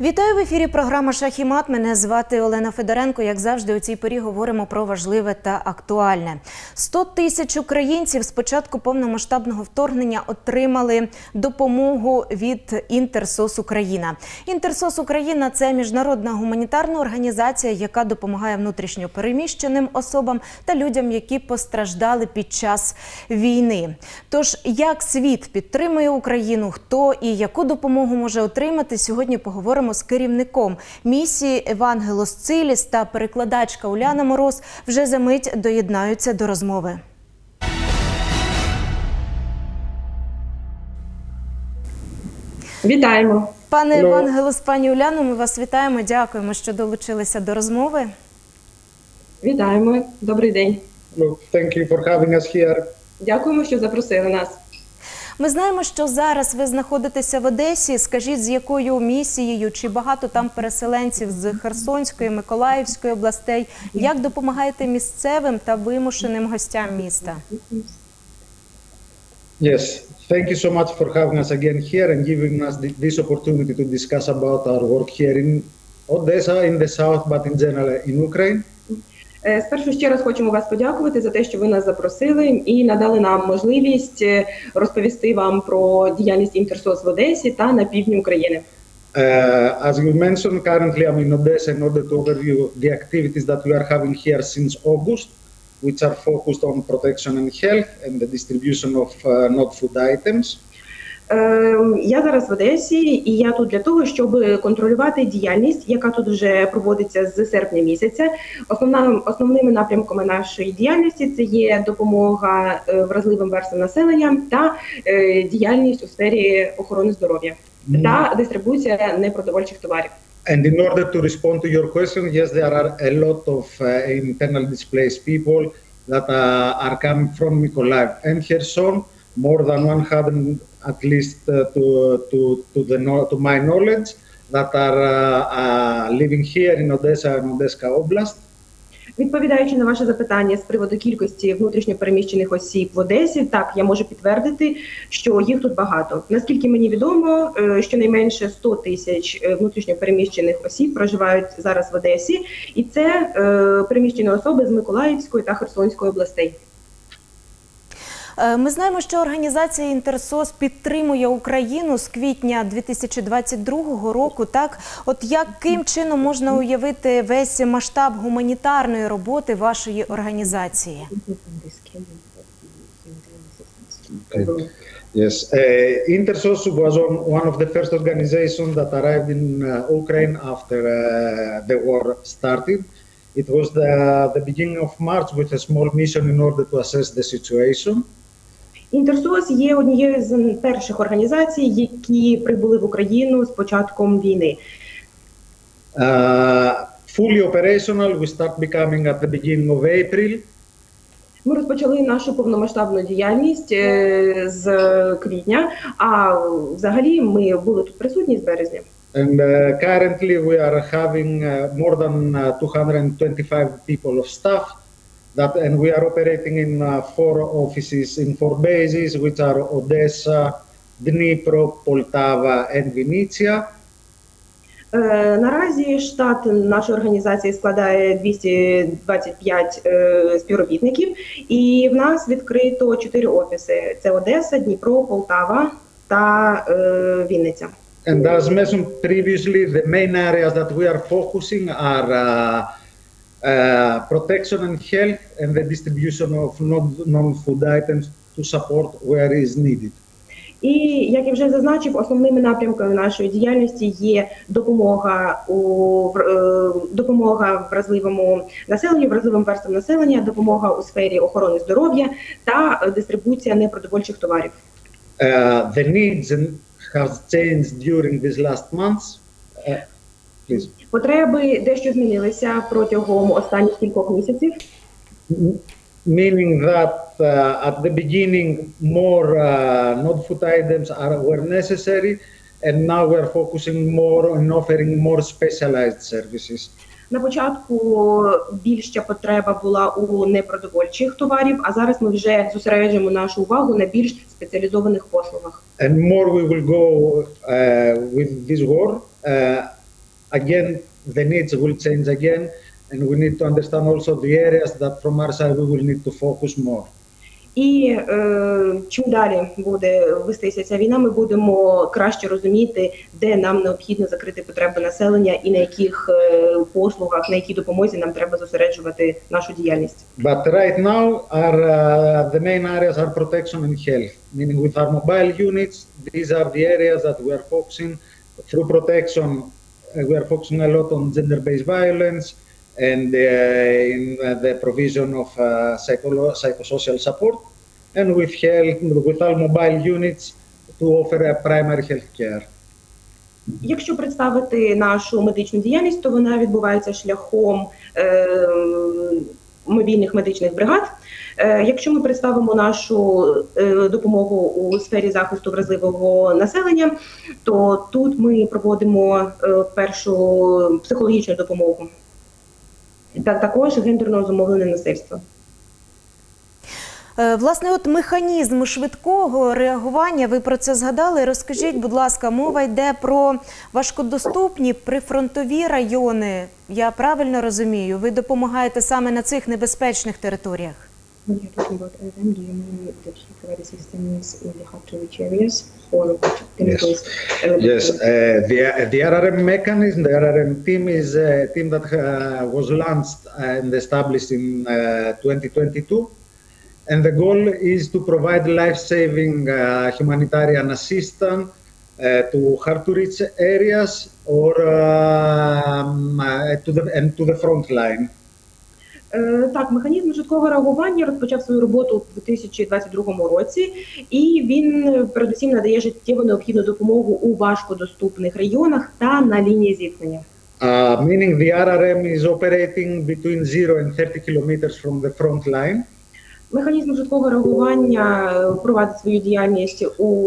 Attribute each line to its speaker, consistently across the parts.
Speaker 1: Вітаю в ефірі програма «Шах і мат». Мене звати Олена Федоренко. Як завжди, у цій порі говоримо про важливе та актуальне. 100 тисяч українців з початку повномасштабного вторгнення отримали допомогу від Інтерсос Україна. Інтерсос Україна – це міжнародна гуманітарна організація, яка допомагає внутрішньо переміщеним особам та людям, які постраждали під час війни. Тож, як світ підтримує Україну, хто і яку допомогу може отримати, сьогодні поговоримо з керівником місії Евангелос Циліс та перекладачка Уляна Мороз вже за мить доєднаються до розмови.
Speaker 2: Вітаємо.
Speaker 1: Пане Евангелос, пані Уляно, ми вас вітаємо. Дякуємо, що долучилися до розмови.
Speaker 2: Вітаємо. Добрий день.
Speaker 3: Thank you for having us here.
Speaker 2: Дякуємо, що запросили нас.
Speaker 1: Ми знаємо, що зараз ви знаходитеся в Одесі. Скажіть, з якою місією, чи багато там переселенців з Херсонської, Миколаївської областей? Як допомагаєте місцевим та вимушеним гостям міста?
Speaker 3: Yes, thank you so much for having us again here and giving us this opportunity to discuss about our work here in Odessa, in the south, but in general in Ukraine.
Speaker 2: Спершу ще раз хочемо вас подякувати за те, що ви нас запросили і надали нам можливість розповісти вам про діяльність Інтерсос в Одесі та на півдні України.
Speaker 3: As you mentioned, currently I'm in Odessa in order to overview the activities that we are having here since August, which are focused on protection and health and the distribution of non-food items.
Speaker 2: Я зараз в Одесі, і я тут для того, щоб контролювати діяльність, яка тут вже проводиться з серпня місяця. Основними напрямками нашої діяльності – це є допомога вразливим верствам населення та діяльність у сфері охорони здоров'я та дистрибуція непродовольчих товарів.
Speaker 3: And in order to respond to your question, yes, there are a lot of internally displaced people that are coming from Mykolaiv and Kherson, more than 100 at least to my knowledge, that are living here in Odessa and Odessa Oblast.
Speaker 2: Відповідаючи на ваше запитання з приводу кількості внутрішньо переміщених осіб в Одесі, так, я можу підтвердити, що їх тут багато. Наскільки мені відомо, щонайменше 100 тисяч внутрішньо переміщених осіб проживають зараз в Одесі, і це переміщені особи з Миколаївської та Херсонської областей.
Speaker 1: Ми знаємо, що організація Інтерсос підтримує Україну з квітня 2022 року. Так, от яким чином можна уявити весь масштаб гуманітарної роботи вашої організації?
Speaker 3: Yes, Intersos was one of the first organizations that arrived in Ukraine after the war started. It was the beginning of March with a small mission in order to assess the situation.
Speaker 2: Інтерсос є однією з перших організацій, які прибули в Україну з початком війни.
Speaker 3: Fully operational, we start becoming at the beginning of April.
Speaker 2: Ми розпочали нашу повномасштабну діяльність з квітня, а взагалі ми були тут присутні з березня.
Speaker 3: And currently we are having more than 225 people of staff. And we are operating in 4 offices, in 4 bases, which are Odessa, Dnipro, Poltava and Vinnytsia.
Speaker 2: Наразі штат нашої організації складає 225 співробітників, і в нас відкрито 4 офіси. Це Одеса, Дніпро, Полтава та Вінниця.
Speaker 3: And as mentioned previously, the main areas that we are focusing are protection and health and the distribution of non-food items to support where is needed.
Speaker 2: І, як я вже зазначив, основними напрямками нашої діяльності є допомога вразливому населенню, вразливим верствам населення, допомога у сфері охорони здоров'я та дистрибуція непродовольчих товарів.
Speaker 3: The needs have changed during these last months. Please.
Speaker 2: Потреби дещо змінилися протягом останніх кількох місяців.
Speaker 3: Meaning that at the beginning more non-food items were necessary, and now we are focusing more on offering more specialized services.
Speaker 2: На початку більша потреба була у непродовольчих товарів, а зараз ми вже зосереджуємо нашу увагу на більш спеціалізованих послугах.
Speaker 3: And more we will go with this war. again, the needs will change again, and we need to understand also the areas that from our side we will need to focus more.
Speaker 2: І чим далі буде вестися ця війна, ми будемо краще розуміти, де нам необхідно закрити потреби населення і на яких послугах, на якій допомозі нам треба зосереджувати нашу діяльність.
Speaker 3: But right now, the main areas are protection and health, meaning with our mobile units, these are the areas that we are focusing. Through protection, we are focusing a lot on gender-based violence, and in the provision of psychosocial support, and with health, with our mobile units to offer a primary health care.
Speaker 2: Якщо представити нашу медичну діяльність, то вона відбувається шляхом мобільних медичних бригад. Якщо ми представимо нашу допомогу у сфері захисту вразливого населення, то тут ми проводимо першу психологічну допомогу. Та також гендерно зумовлене насильство.
Speaker 1: Власне, от механізм швидкого реагування, ви про це згадали. Розкажіть, будь ласка, мова йде про важкодоступні прифронтові райони. Я правильно розумію? Ви допомагаєте саме на цих небезпечних територіях?
Speaker 2: When you're talking about them, do you mean that you provide assistance in the hard-to-reach areas, or
Speaker 3: Yes. Yes, the RRM mechanism, the RRM team is a team that was launched and established in 2022. And the goal is to provide life-saving humanitarian assistance to hard-to-reach areas or to the front line.
Speaker 2: Так, механізм швидкого реагування розпочав свою роботу у 2022 році, і він передусім надає життєво необхідну допомогу у важкодоступних районах та на лінії зіткнення.
Speaker 3: Meaning the RRM is operating between 0 and 30 kilometers from the front line.
Speaker 2: Механізм швидкого реагування провадить свою діяльність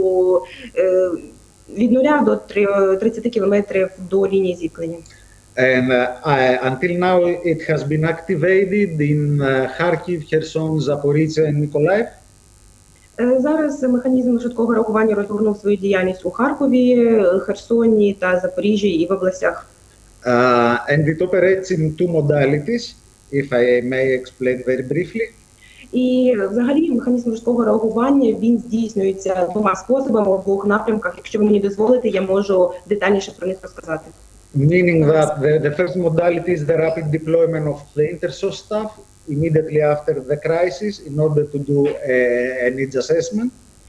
Speaker 2: від 0 до 30 кілометрів до лінії зіткнення.
Speaker 3: And until now it has been activated in Kharkiv, Kherson, Zaporizhzhia and Mykolaiv.
Speaker 2: Зараз механізм швидкого реагування розгорнув свою діяльність у Харкові, Херсоні та Запоріжжі і в областях.
Speaker 3: And it operates in two modalities, if I may explain very briefly.
Speaker 2: І взагалі механізм швидкого реагування, він здійснюється двома способами, в двох напрямках. Якщо ви мені дозволите, я можу детальніше про них розказати.
Speaker 3: Meaning that the first modality is the rapid deployment of the INTERSOS staff immediately after the crisis in order to do a needs assessment.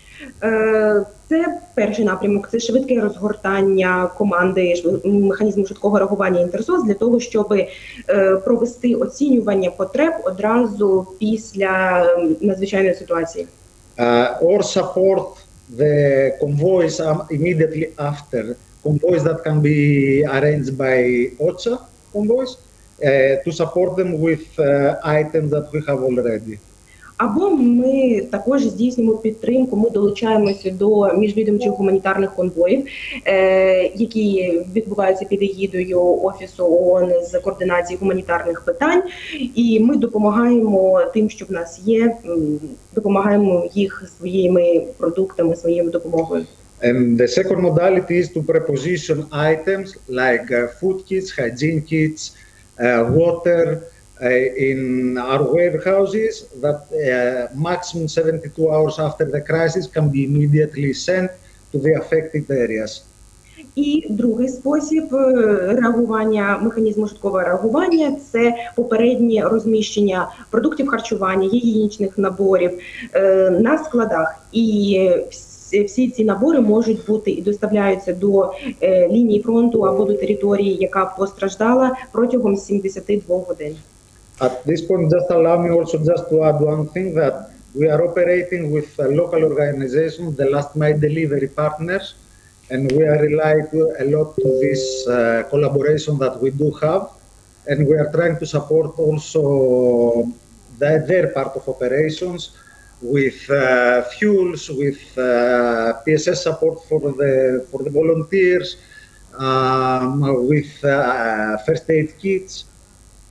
Speaker 2: Це перший напрямок, це швидке розгортання команди механізму швидкого реагування Інтерсос для того, щоб провести оцінювання потреб одразу після надзвичайної ситуації.
Speaker 3: Or support the convoys immediately after, convoys that can be arranged by OCHA convoys, to support them with items that we have already.
Speaker 2: Або ми також здійснюємо підтримку, ми долучаємося до міжвідомчих гуманітарних конвоїв, які відбуваються під егідою Офісу ООН з координації гуманітарних питань, і ми допомагаємо тим, що в нас є, допомагаємо їх своїми продуктами, своєю допомогою.
Speaker 3: And the second modality is to preposition items like food kits, hygiene kits, water, in our warehouses that maximum 72 hours after the crisis can be immediately sent to the affected areas.
Speaker 2: І другий спосіб реагування, механізму швидкого реагування – це попереднє розміщення продуктів харчування, гігієнічних наборів на складах. І всі ці набори можуть бути і доставляються до лінії фронту або до території, яка постраждала протягом 72 годин.
Speaker 3: At this point, just allow me also just to add one thing, that we are operating with local organizations, the last mile delivery partners, and we are relying a lot to this collaboration that we do have, and we are trying to support also their part of operations with fuels, with PSS support for the volunteers, with first aid kits.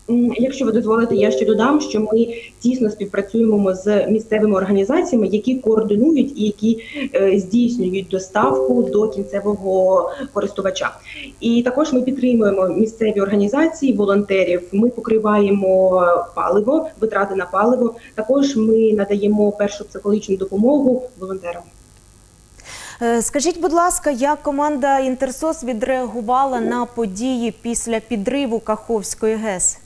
Speaker 2: Якщо ви дозволите, я ще додам, що ми тісно співпрацюємо з місцевими організаціями, які координують і які здійснюють доставку до кінцевого користувача. І також ми підтримуємо місцеві організації, волонтерів. Ми покриваємо паливо, витрати на паливо. Також ми надаємо першу психологічну допомогу волонтерам.
Speaker 1: Скажіть, будь ласка, як команда «Інтерсос» відреагувала на події після підриву Каховської ГЕС?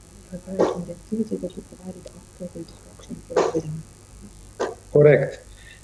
Speaker 3: Correct.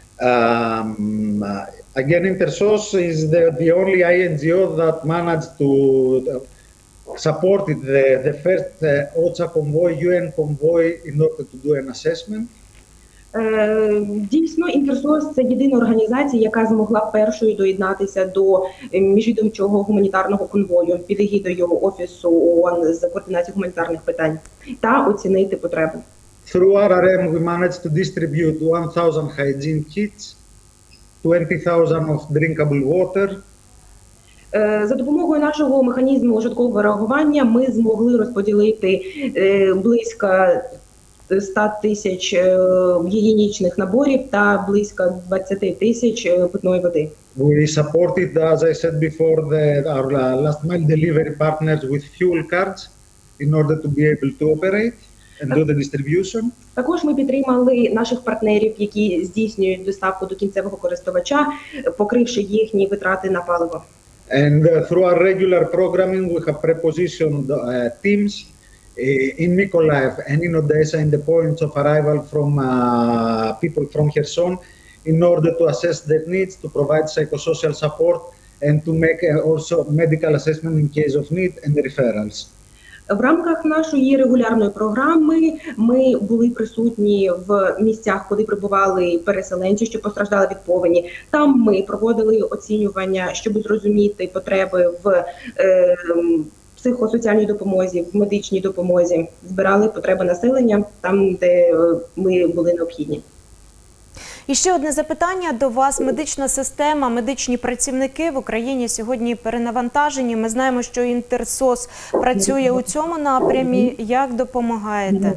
Speaker 3: Again, Intersos is the only INGO that managed to support the first OCHA convoy, UN convoy, in order to do an assessment.
Speaker 2: Дійсно, Інтерсос – це єдина організація, яка змогла першою доєднатися до міжвідомчого гуманітарного конвою під егідою Офісу ООН з координації гуманітарних питань та оцінити потреби.
Speaker 3: Through RRM, we managed to distribute 1,000 hygiene kits, 20,000 of drinkable water.
Speaker 2: За допомогою нашого механізму швидкого реагування ми змогли розподілити близько 100 тисяч гігієнічних наборів та близько 20 тисяч питної води.
Speaker 3: We supported, as I said before, our last mile delivery partners with fuel cards in order to be able to operate and do the distribution.
Speaker 2: Також ми підтримали наших партнерів, які здійснюють доставку до кінцевого користувача, покривши їхні витрати на паливо.
Speaker 3: And through our regular programming, we have prepositioned teams in Mykolaiv and in Odessa in the points of arrival from people from Kherson in order to assess their needs, to provide psychosocial support and to make also medical assessment in case of need and referrals.
Speaker 2: В рамках нашої регулярної програми ми були присутні в місцях, куди прибували переселенці, що постраждали від повені. Там ми проводили оцінювання, щоб зрозуміти потреби в психосоціальній допомозі, в медичній допомозі. Збирали потреби населення там, де ми були необхідні.
Speaker 1: І ще одне запитання до вас. Медична система, медичні працівники в Україні сьогодні перенавантажені. Ми знаємо, що Інтерсос працює у цьому напрямі. Як допомагаєте?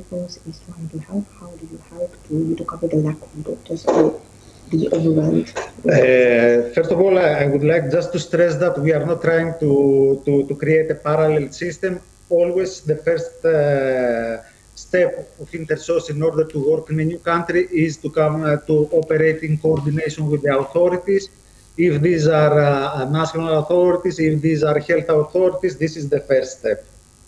Speaker 3: First of all, I would like just to stress that we are not trying to create a parallel system. Always the first step of Intersos in order to work in a new country is to come to operate in coordination with the authorities. If these are national authorities, if these are health authorities, this is the first step.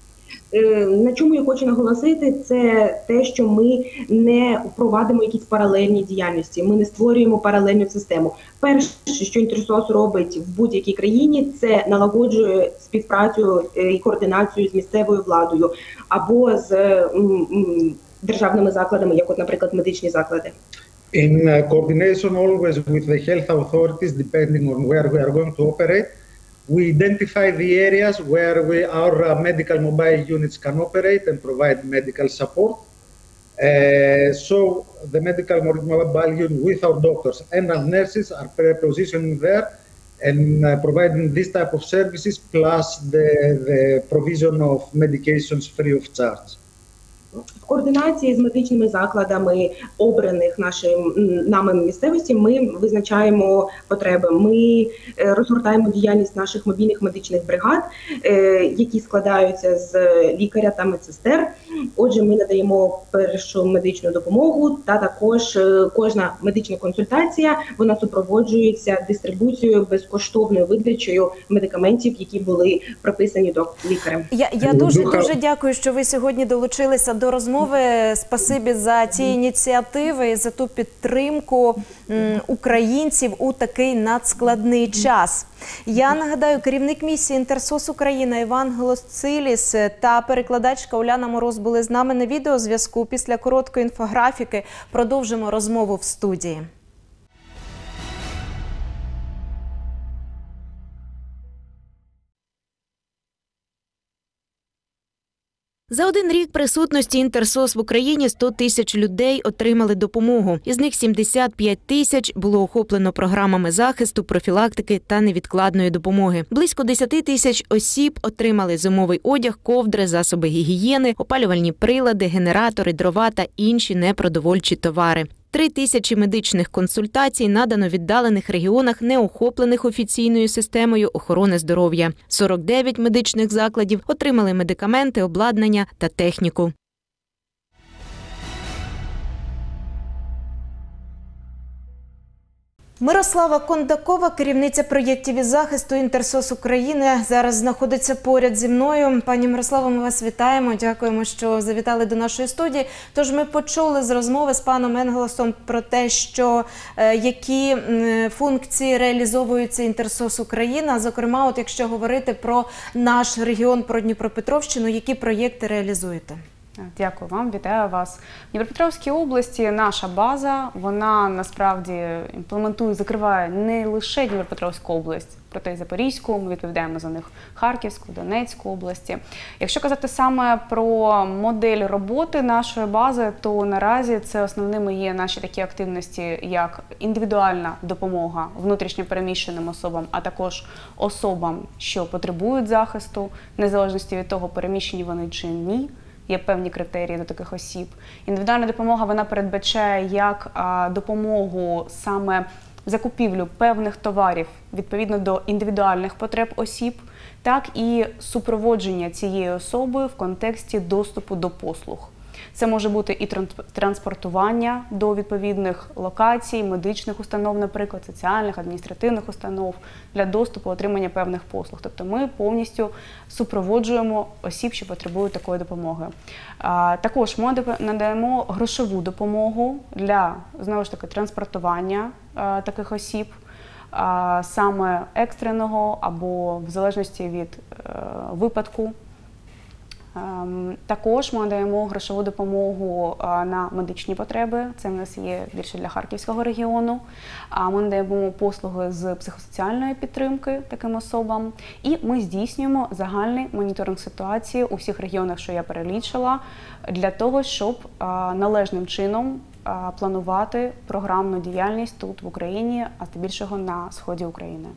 Speaker 2: На чому я хочу наголосити, це те, що ми не впровадимо якісь паралельні діяльності, ми не створюємо паралельну систему. Перше, що Інтерсос робить в будь-якій країні, це налагоджує співпрацю і координацію з місцевою владою або з державними закладами, як от, наприклад, медичні заклади.
Speaker 3: In coordination always with the health authorities, depending on where we are going to operate, we identify the areas where our medical mobile units can operate and provide medical support. So the medical mobile unit with our doctors and our nurses are positioning there and providing this type of services plus the provision of medications free of charge.
Speaker 2: В координації з медичними закладами, обраних нами місцевості, ми визначаємо потреби. Ми розгортаємо діяльність наших мобільних медичних бригад, які складаються з лікаря та медсестер. Отже, ми надаємо першу медичну допомогу, та також кожна медична консультація, вона супроводжується дистрибуцією, безкоштовною видачею медикаментів, які були прописані до лікарем.
Speaker 1: Я дуже дякую, що ви сьогодні долучилися до розмови. Спасибі за ці ініціативи і за ту підтримку українців у такий надскладний час. Я нагадаю, керівник місії Інтерсос Україна Іван Голоциліс та перекладачка Уляна Мороз були з нами на відеозв'язку. Після короткої інфографіки продовжимо розмову в студії. За один рік присутності Інтерсос в Україні 100 тисяч людей отримали допомогу. Із них 75 тисяч було охоплено програмами захисту, профілактики та невідкладної допомоги. Близько 10 тисяч осіб отримали зимовий одяг, ковдри, засоби гігієни, опалювальні прилади, генератори, дрова та інші непродовольчі товари. 3 тисячі медичних консультацій надано в віддалених регіонах, не охоплених офіційною системою охорони здоров'я. 49 медичних закладів отримали медикаменти, обладнання та техніку. Мирослава Кондакова, керівниця проєктів із захисту Інтерсос України, зараз знаходиться поряд зі мною. Пані Мирославо, ми вас вітаємо. Дякуємо, що завітали до нашої студії. Тож ми почули з розмови з паном Енглосом про те, що які функції реалізовуються Інтерсос Україна. Зокрема, от якщо говорити про наш регіон, про Дніпропетровщину, які проєкти реалізуєте?
Speaker 4: Дякую вам, вітаю вас. В Дніпропетровській області наша база, вона насправді імплементує, закриває не лише Дніпропетровську область, проте й Запорізьку, ми відповідаємо за них Харківську, Донецьку області. Якщо казати саме про модель роботи нашої бази, то наразі це основними є наші такі активності, як індивідуальна допомога внутрішньо переміщеним особам, а також особам, що потребують захисту, незалежності від того, переміщені вони чи ні. Є певні критерії до таких осіб. Індивідуальна допомога, вона передбачає як допомогу саме закупівлю певних товарів відповідно до індивідуальних потреб осіб, так і супроводження цієї особи в контексті доступу до послуг. Це може бути і транспортування до відповідних локацій, медичних установ, наприклад, соціальних, адміністративних установ, для доступу, отримання певних послуг. Тобто ми повністю супроводжуємо осіб, що потребують такої допомоги. Також ми надаємо грошову допомогу для, знову ж таки, транспортування таких осіб, саме екстреного або в залежності від випадку. Також ми надаємо грошову допомогу на медичні потреби, це в нас є більше для Харківського регіону. Ми надаємо послуги з психосоціальної підтримки таким особам. І ми здійснюємо загальний моніторинг ситуації у всіх регіонах, що я перелічила, для того, щоб належним чином планувати програмну діяльність тут в Україні, а здебільшого на сході України.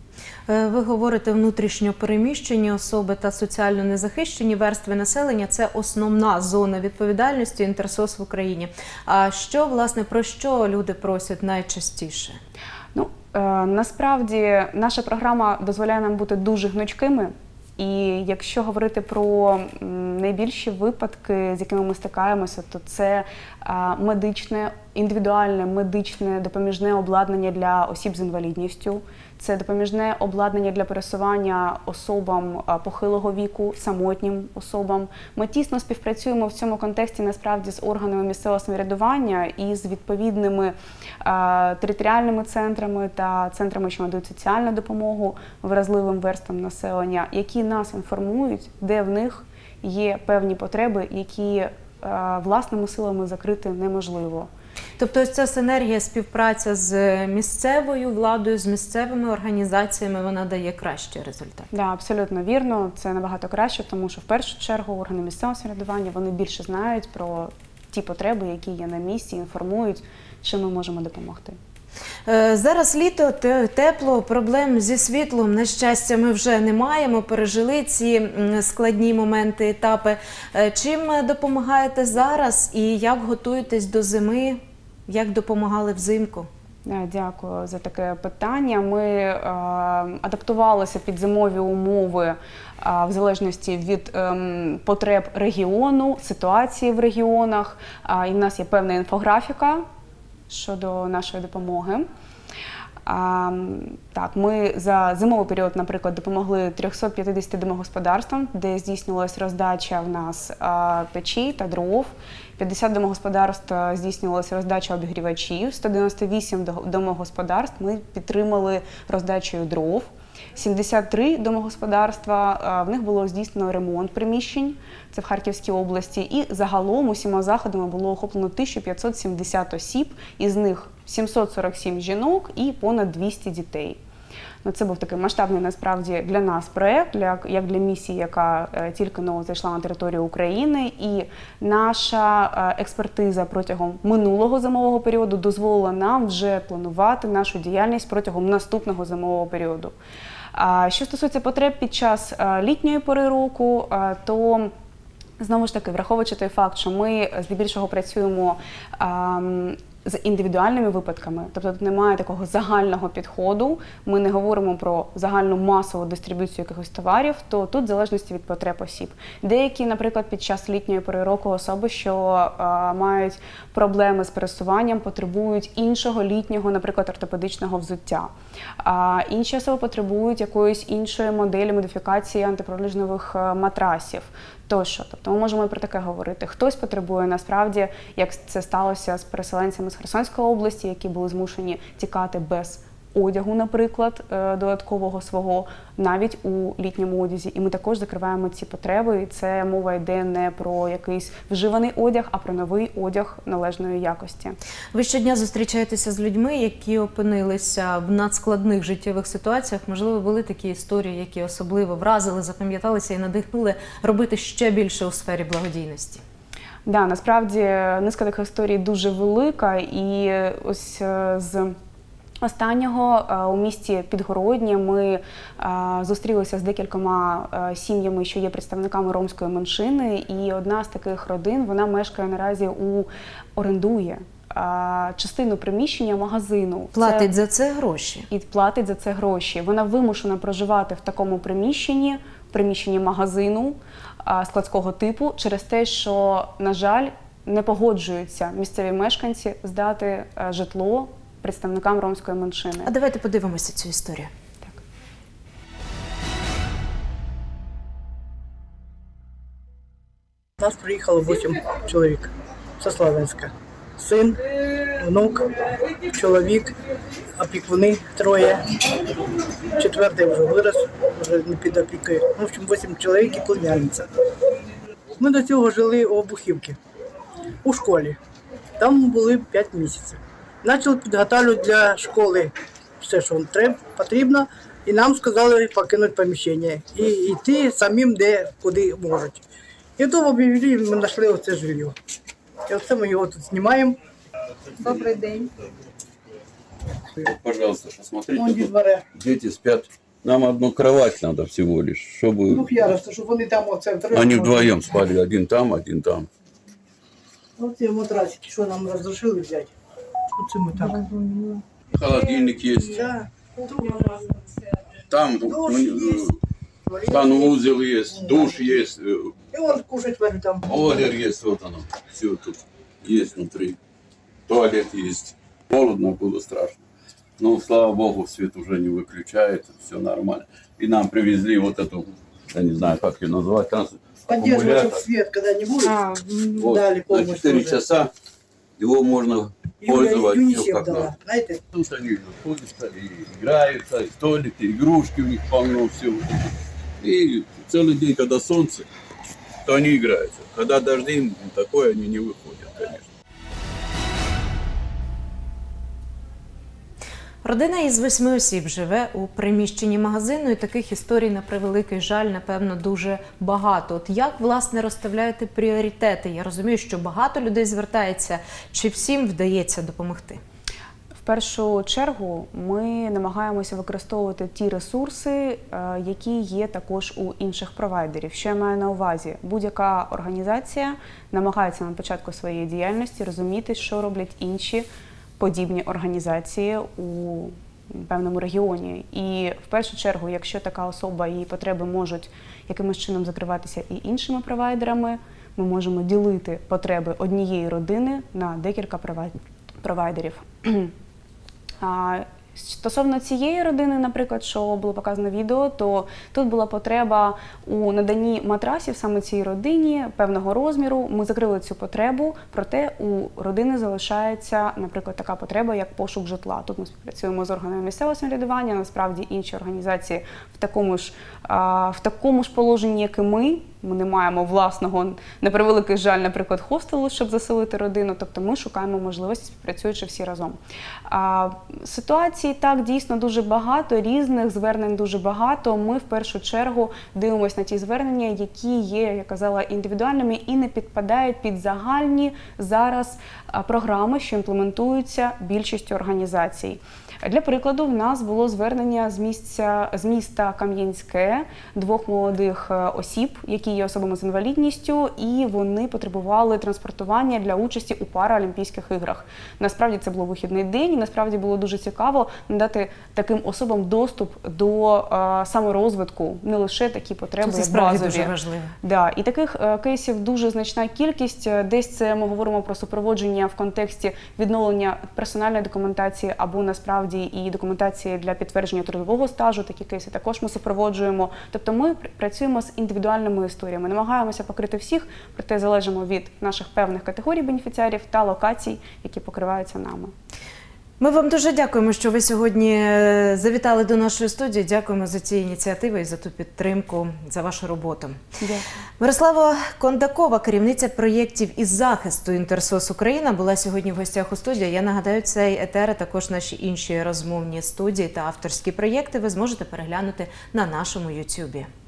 Speaker 1: Ви говорите, внутрішньо переміщені особи та соціально незахищені верстви населення – це основна зона відповідальності Інтерсос в Україні. А що, власне, про що люди просять найчастіше?
Speaker 4: Ну, насправді, наша програма дозволяє нам бути дуже гнучкими. І якщо говорити про найбільші випадки, з якими ми стикаємося, то це медичне, індивідуальне медичне допоміжне обладнання для осіб з інвалідністю, це допоміжне обладнання для пересування особам похилого віку, самотнім особам. Ми тісно співпрацюємо в цьому контексті насправді з органами місцевого самоврядування і з відповідними територіальними центрами та центрами, що надають соціальну допомогу вразливим верствам населення, які нас інформують, де в них є певні потреби, які власними силами закрити неможливо.
Speaker 1: Тобто ось ця синергія, співпраця з місцевою владою, з місцевими організаціями, вона дає кращий результат?
Speaker 4: Так, абсолютно вірно. Це набагато краще, тому що в першу чергу органи місцевого самоврядування, вони більше знають про ті потреби, які є на місці, інформують, чим ми можемо допомогти.
Speaker 1: Зараз літо, тепло, проблем зі світлом, на щастя, ми вже не маємо, пережили ці складні моменти, етапи. Чим допомагаєте зараз і як готуєтесь до зими, як допомагали взимку?
Speaker 4: Дякую за таке питання. Ми адаптувалися під зимові умови в залежності від потреб регіону, ситуації в регіонах. І в нас є певна інфографіка щодо нашої допомоги. Так, ми за зимовий період, наприклад, допомогли 350 домогосподарствам, де здійснювалася роздача в нас печі та дров. 50 домогосподарств здійснювалася роздача обігрівачів, 198 домогосподарств ми підтримали роздачею дров. 73 домогосподарства, в них було здійснено ремонт приміщень, це в Харківській області, і загалом усіма заходами було охоплено 1570 осіб, із них 747 жінок і понад 200 дітей. Ну, це був такий масштабний насправді для нас проєкт, як для місії, яка тільки зайшла на територію України. І наша експертиза протягом минулого зимового періоду дозволила нам вже планувати нашу діяльність протягом наступного зимового періоду. Що стосується потреб під час літньої пори року, то знову ж таки, враховуючи той факт, що ми здебільшого працюємо з індивідуальними випадками, тобто тут немає такого загального підходу, ми не говоримо про загальну масову дистриб'юцію якихось товарів, то тут в залежності від потреб осіб. Деякі, наприклад, під час літньої пори року особи, що мають проблеми з пересуванням, потребують іншого літнього, наприклад, ортопедичного взуття. Інші особи потребують якоїсь іншої моделі модифікації антипролежневих матрасів. Тощо. Тобто ми можемо і про таке говорити. Хтось потребує насправді, як це сталося з переселенцями з Херсонської області, які були змушені тікати без одягу, наприклад, додаткового свого, навіть у літньому одязі. І ми також закриваємо ці потреби. І це мова йде не про якийсь вживаний одяг, а про новий одяг належної якості.
Speaker 1: Ви щодня зустрічаєтеся з людьми, які опинилися в надскладних життєвих ситуаціях. Можливо, були такі історії, які особливо вразили, запам'яталися і надихнули робити ще більше у сфері благодійності?
Speaker 4: Да, насправді низка таких історій дуже велика. І ось з останнього у місті Підгороднє ми зустрілися з декількома сім'ями, що є представниками ромської меншини, і одна з таких родин, вона мешкає наразі орендує частину приміщення магазину.
Speaker 1: Платить за це гроші.
Speaker 4: І платить за це гроші. Вона вимушена проживати в такому приміщенні магазину складського типу, через те, що, на жаль, не погоджуються місцеві мешканці здати житло представникам ромської меншини.
Speaker 1: А давайте подивимося цю історію.
Speaker 4: Так.
Speaker 5: Нас приїхало 8 чоловік зі Славянська. Син, внук, чоловік, опікуни 3. 4 вже вирос, вже не під опікою. В общем, 8 чоловік і племянниця. Ми до цього жили у Обухівці, у школі. Там були 5 місяців. Почали підготовлювати для школи все, що потрібно, і нам сказали покинути приміщення і йти самим, куди можуть. І то об'явили, ми знайшли оце жилье. І оце ми його тут знімаємо. Добрий день.
Speaker 6: Пожалуйста, посмотрите, дети спят. Нам одну кровать надо всего лишь, чтобы...
Speaker 5: Ну, ясно, щоб вони там оце втроєм.
Speaker 6: Они вдвоем спали, один там, один там.
Speaker 5: Оце матрасики, що нам розрішили взяти. Оце ми так.
Speaker 6: Холодильник есть.
Speaker 5: Да.
Speaker 6: Там санузел есть, душ есть,
Speaker 5: І он кушать варить там.
Speaker 6: олер есть, вот оно. Все тут есть внутри. Туалет есть. Холодно было, страшно. Но, слава богу, свет уже не выключает, все нормально. И нам привезли вот эту, я не знаю, как ее назвать,
Speaker 5: Поддерживать свет когда-нибудь.
Speaker 6: Вот,
Speaker 5: Дали
Speaker 6: на
Speaker 5: помощь
Speaker 6: 4
Speaker 5: тоже.
Speaker 6: часа его можно пользоваться.
Speaker 5: ЮНИСЕФ
Speaker 6: как
Speaker 5: дала,
Speaker 6: надо.
Speaker 5: знаете.
Speaker 6: Тут они ходят и играются, и столики, игрушки у них полно, все. И целый день, когда солнце, то они играются. Когда дожди, такое они не выходят, конечно.
Speaker 1: Родина із 8 осіб живе у приміщенні магазину, і таких історій, на превеликий жаль, напевно, дуже багато. От як, власне, розставляєте пріоритети? Я розумію, що багато людей звертається. Чи всім вдається допомогти?
Speaker 4: В першу чергу ми намагаємося використовувати ті ресурси, які є також у інших провайдерів. Що я маю на увазі? Будь-яка організація намагається на початку своєї діяльності розуміти, що роблять інші подібні організації у певному регіоні. І в першу чергу, якщо така особа, її потреби можуть якимось чином закриватися і іншими провайдерами, ми можемо ділити потреби однієї родини на декілька провайдерів. Стосовно цієї родини, наприклад, що було показано відео, то тут була потреба у наданні матрасів саме цій родині певного розміру. Ми закрили цю потребу, проте у родини залишається, наприклад, така потреба, як пошук житла. Тут ми співпрацюємо з органами місцевого самоврядування, насправді інші організації в такому ж положенні, як і ми, ми не маємо власного, на превеликий жаль, наприклад, хостелу, щоб заселити родину. Тобто ми шукаємо можливості, співпрацюючи всі разом. Ситуацій так дійсно дуже багато, різних звернень дуже багато. Ми в першу чергу дивимося на ті звернення, які є, як я казала, індивідуальними і не підпадають під загальні зараз програми, що імплементуються більшістю організацій. Для прикладу, в нас було звернення з міста Кам'янське 2 молодих осіб, які є особами з інвалідністю, і вони потребували транспортування для участі у Паралімпійських іграх. Насправді це був вихідний день, і насправді було дуже цікаво надати таким особам доступ до саморозвитку, не лише такі потреби,
Speaker 1: Це
Speaker 4: як
Speaker 1: справді
Speaker 4: базові.
Speaker 1: дуже важливо.
Speaker 4: Да, і таких кейсів дуже значна кількість. Десь це ми говоримо про супроводження в контексті відновлення персональної документації або насправді і документації для підтвердження трудового стажу. Такі кейси також ми супроводжуємо. Тобто ми працюємо з індивідуальними історіями, намагаємося покрити всіх, проте залежимо від наших певних категорій бенефіціарів та локацій, які покриваються нами.
Speaker 1: Ми вам дуже дякуємо, що ви сьогодні завітали до нашої студії. Дякуємо за ці ініціативи і за ту підтримку, за вашу роботу.
Speaker 4: Дякую.
Speaker 1: Мирослава Кондакова, керівниця проєктів із захисту Інтерсос Україна, була сьогодні в гостях у студії. Я нагадаю, цей етер, а також наші інші розмовні студії та авторські проєкти ви зможете переглянути на нашому YouTube.